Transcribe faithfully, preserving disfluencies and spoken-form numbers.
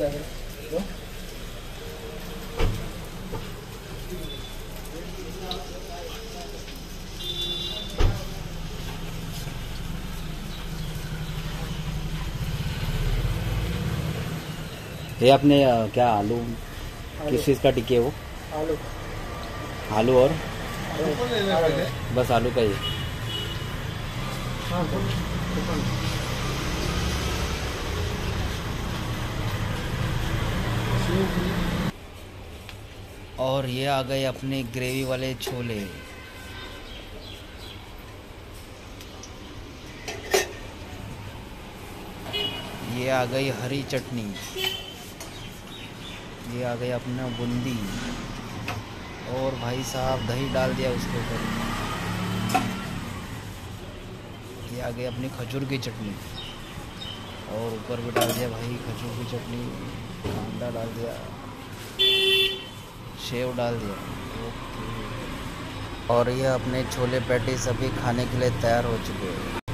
ये आपने अ, क्या आलू किस चीज़ का टिक्की है वो? आलू आलू और बस आलू का ही। हाँ और ये आ गए अपने ग्रेवी वाले छोले। ये आ गई हरी चटनी। ये आ गई अपना बूंदी। और भाई साहब दही डाल दिया उसके ऊपर। ये आ गई अपनी खजूर की चटनी। और ऊपर भी डाल दिया भाई खजूर की चटनी, कांदा डाल दिया, सेव डाल दिया। ओके। और ये अपने छोले पैटी सभी खाने के लिए तैयार हो चुके हैं।